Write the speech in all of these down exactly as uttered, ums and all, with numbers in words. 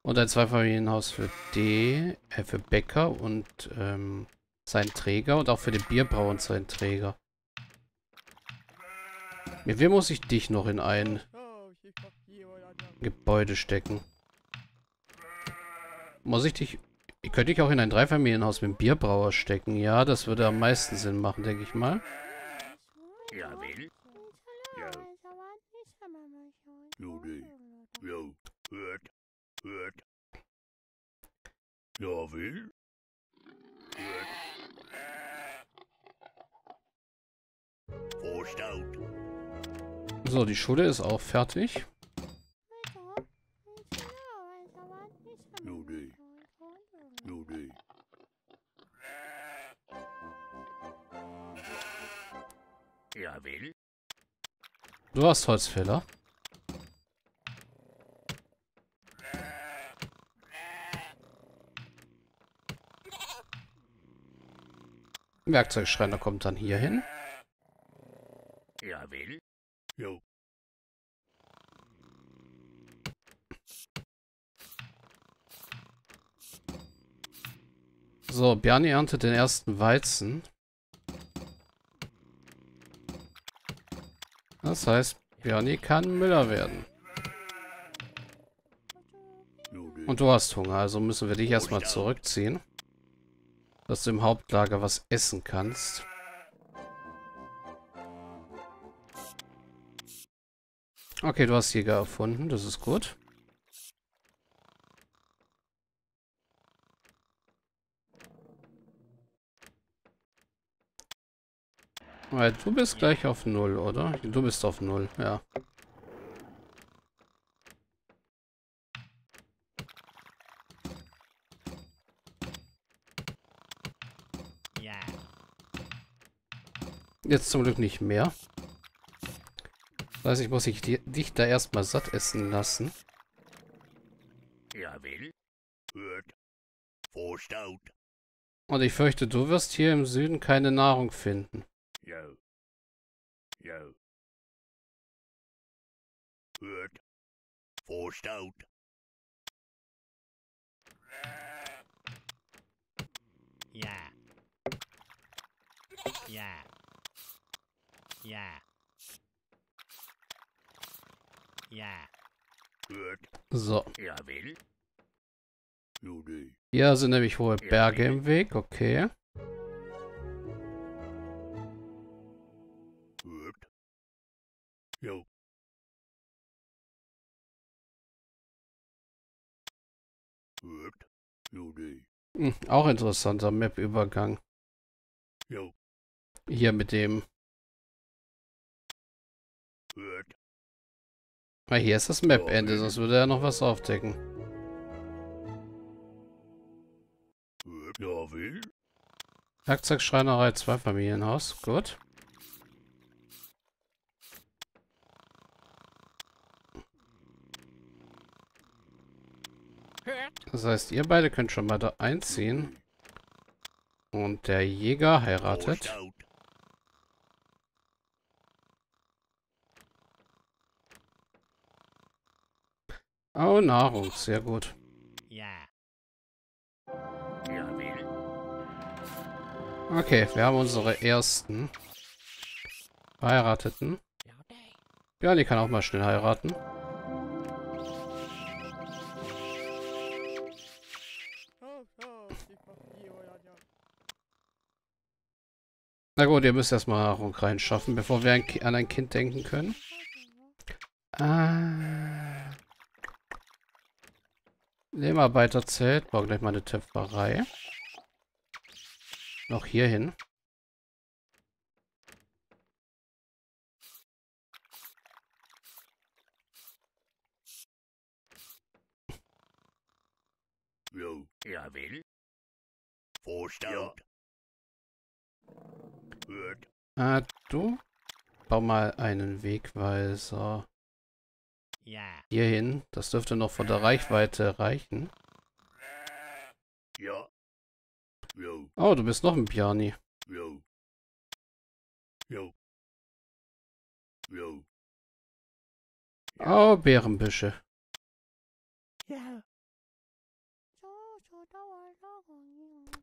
Und ein Zweifamilienhaus für D, äh, für Bäcker und ähm, seinen Träger und auch für den Bierbrauer und seinen Träger. Mit wem muss ich dich noch in ein Gebäude stecken? Muss ich dich... Ich könnte dich auch in ein Dreifamilienhaus mit dem Bierbrauer stecken. Ja, das würde am meisten Sinn machen, denke ich mal. Jawohl. Ja. Judy. Jo. Hört. Hört. Jawohl. Hört. Vorstaut. So, die Schule ist auch fertig. Judy. Judy. Jawohl. Du hast Holzfäller. Werkzeugschreiner kommt dann hier hin. Jawohl. Jo. So, Bjarni erntet den ersten Weizen. Das heißt, Bjarni kann Müller werden. Judy. Und du hast Hunger, also müssen wir dich erstmal zurückziehen. Dass du im Hauptlager was essen kannst. Okay, du hast Jäger erfunden, das ist gut. Weil du bist gleich auf null, oder? Du bist auf null, ja. Ja. Jetzt zum Glück nicht mehr. Das heißt, ich muss ich di- dich da erstmal satt essen lassen. Jawohl. Hört. Vorstaut. Und ich fürchte, du wirst hier im Süden keine Nahrung finden. Jo. Jo. Hört. Vorstaut. Ja. Ja. Ja. Ja. Hört. So. Jawohl. Judy. Hier sind nämlich hohe Berge im Weg, okay. Hört. Jo. Hört. Judy. Hm, auch interessanter Map-Übergang. Jo. Hier mit dem... Hört. Ah, hier ist das Map-Ende, sonst würde er noch was aufdecken. Hört. Jawohl. Werkzeugschreinerei, Zweifamilienhaus, gut. Das heißt, ihr beide könnt schon mal da einziehen. Und der Jäger heiratet. Vorstaut. Oh, Nahrung, sehr gut. Ja. Jawohl. Okay, wir haben unsere ersten Verheirateten. Ja, die kann auch mal schnell heiraten. Na gut, ihr müsst erstmal Nahrung reinschaffen, bevor wir ein Ki- an ein Kind denken können. Ah. Lehmarbeiterzelt. Bauen gleich mal eine Töpferei. Noch hier hin. Jo. Jawohl. Vorstaut. Hört. Ah, du? Bau mal einen Wegweiser Ja. hier hin. Das dürfte noch von der Reichweite reichen. Ja. Jo. Oh, du bist noch ein Bjarni. Jo. Jo. Jo. Oh, Bärenbüsche. Ja.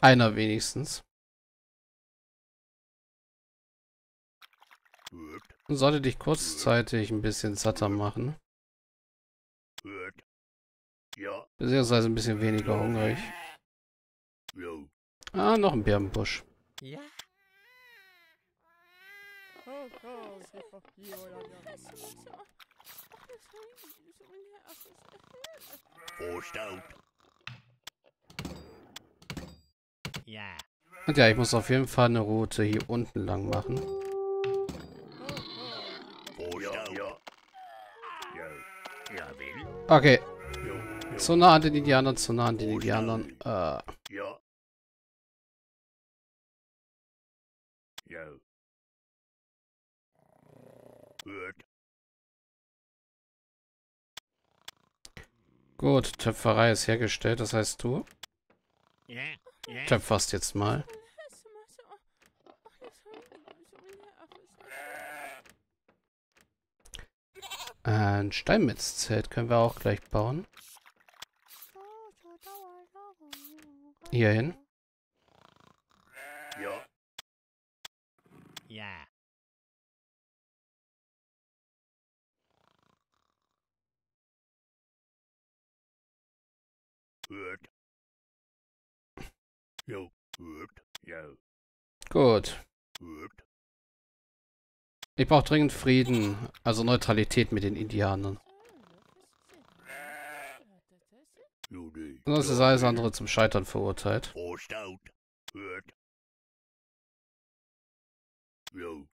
Einer wenigstens. Gut. Sollte dich kurzzeitig ein bisschen satter machen. Gut. Ja. Beziehungsweise ein bisschen weniger hungrig. Jo. Ah, noch ein Birnenbusch. Ja. Verstaut. Ja. Und ja, ich muss auf jeden Fall eine Route hier unten lang machen. Verstaut. Ja. Jo. Ja, will. Okay, Jo. Jo. zu nah an den Indianern, zu nah an den Indianern. Äh, Ja. Jo. Gut. gut, Töpferei ist hergestellt, das heißt du Ja. Ja. töpferst jetzt mal. Ein Steinmetzzelt können wir auch gleich bauen. Hier hin. Ja. Ja. Gut. Jo. Gut. Jo. Gut. Gut. Ich brauche dringend Frieden, also Neutralität mit den Indianern. Jo, nee. Sonst ist alles andere zum Scheitern verurteilt. Verstaut. Gut. Jo.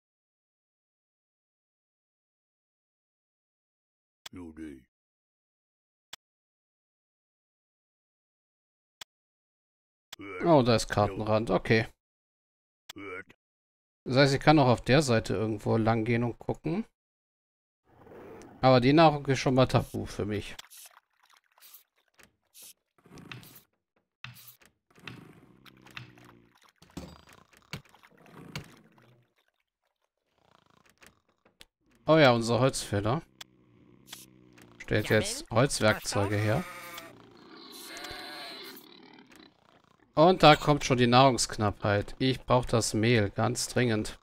Jo, nee. Gut. Oh, da ist Kartenrand, okay. Gut. Das heißt, ich kann auch auf der Seite irgendwo lang gehen und gucken. Aber die Nahrung ist schon mal tabu für mich. Oh ja, unser Holzfäller stellt jetzt Holzwerkzeuge her. Und da kommt schon die Nahrungsknappheit. Ich brauche das Mehl, ganz dringend.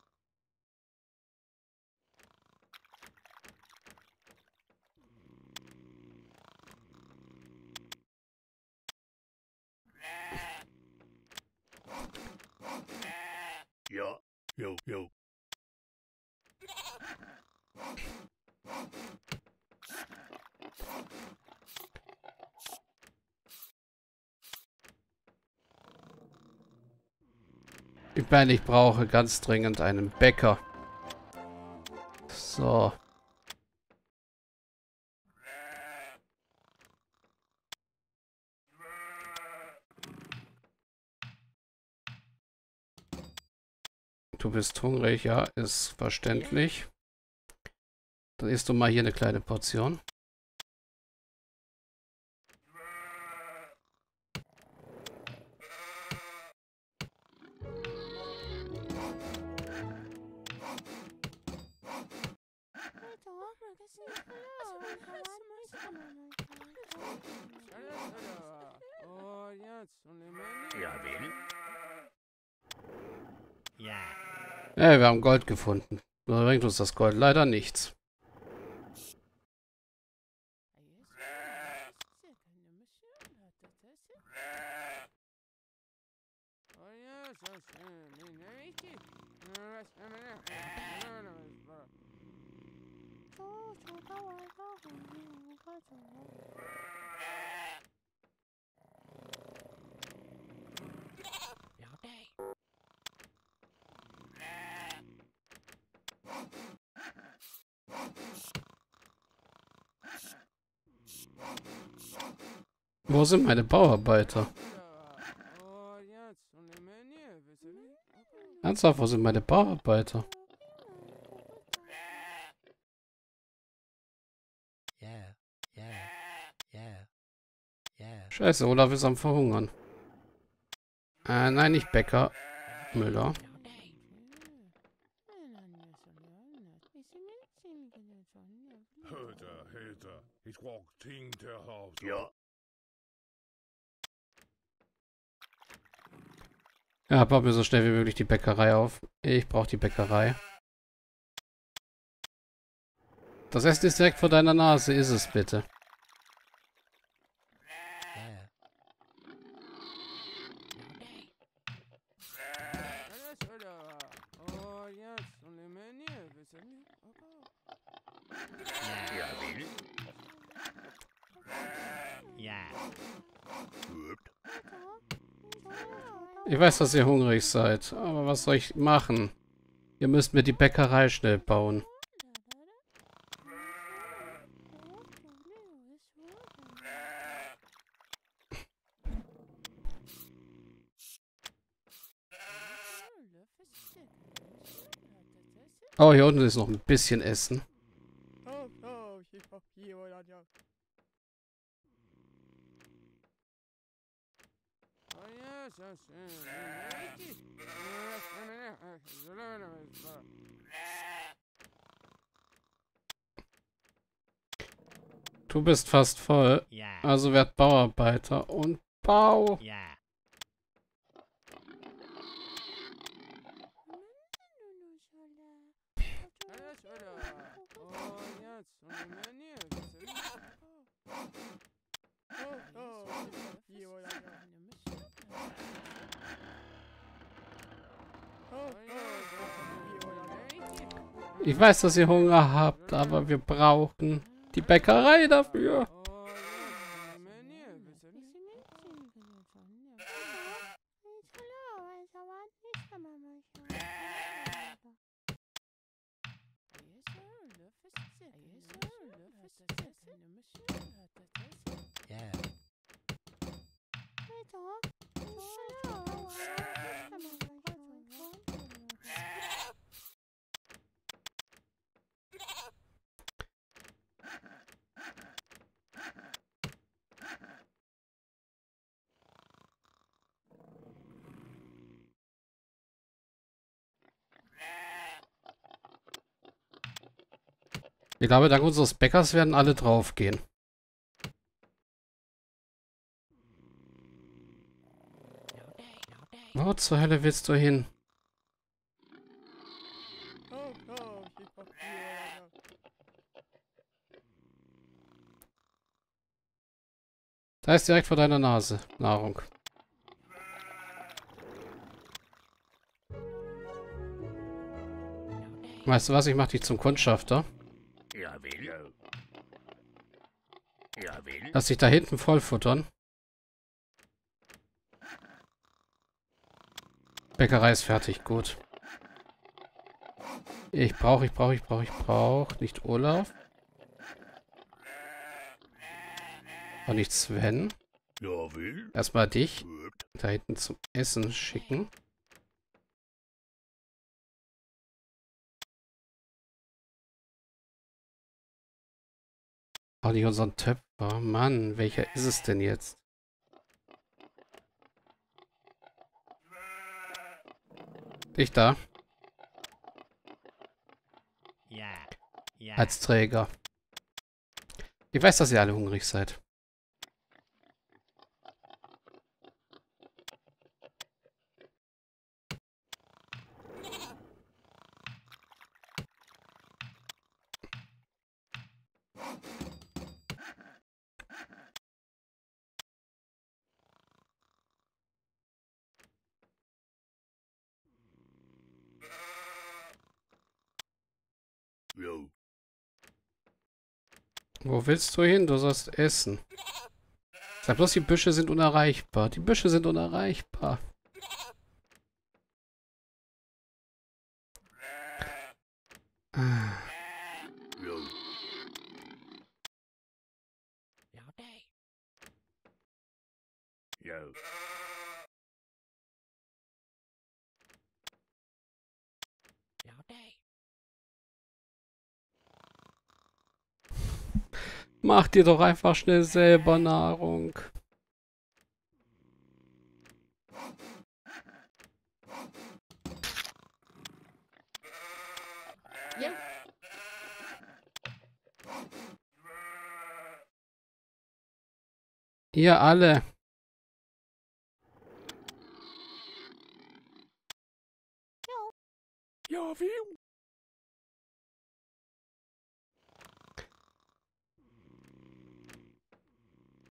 Ja. Jo, jo. Ich meine, ich brauche ganz dringend einen Bäcker. So. Du bist hungrig, ja, ist verständlich. Dann isst du mal hier eine kleine Portion. Ja, will. Ja. Ja, wir haben Gold gefunden. Da bringt uns das Gold leider nichts. Wo sind meine Bauarbeiter? Ernsthaft, wo sind meine Bauarbeiter? Ja. Ja. Ja. Ja. Scheiße, Olaf ist am Verhungern. Äh, nein, nicht Bäcker. Müller. Hörter, Hörter. Ich brauch Ting der Haus. Ja. Ja, baut mir so schnell wie möglich die Bäckerei auf. Ich brauche die Bäckerei. Das Essen ist direkt vor deiner Nase, ist es bitte. Yeah. Jawohl. Yeah. Gut. Ich weiß, dass ihr hungrig seid, aber was soll ich machen? Ihr müsst mir die Bäckerei schnell bauen. Oh, hier unten ist noch ein bisschen Essen. Du bist fast voll, Yeah. also werd Bauarbeiter und bau. Yeah. Ich weiß, dass ihr Hunger habt, aber wir brauchen die Bäckerei dafür. Yeah. Ich glaube, dank unseres Bäckers werden alle draufgehen. Wo zur Hölle willst du hin? Da ist direkt vor deiner Nase Nahrung. Weißt du was? Ich mach dich zum Kundschafter. Jawohl. Jawohl. Lass dich da hinten vollfuttern. Bäckerei ist fertig, gut. Ich brauche, ich brauche, ich brauche, ich brauche nicht Olaf. Auch nicht Sven. Jawohl. Erstmal dich Gut. da hinten zum Essen schicken. Auch nicht unseren Töpfer. Mann, welcher ist es denn jetzt? Dich da, Yeah. Yeah. als Träger. Ich weiß, dass ihr alle hungrig seid. Jo. Wo willst du hin? Du sollst essen. Sag bloß, die Büsche sind unerreichbar. Die Büsche sind unerreichbar. Ah. Jo. Jo. Mach dir doch einfach schnell selber Nahrung. Ihr alle. Ja, will.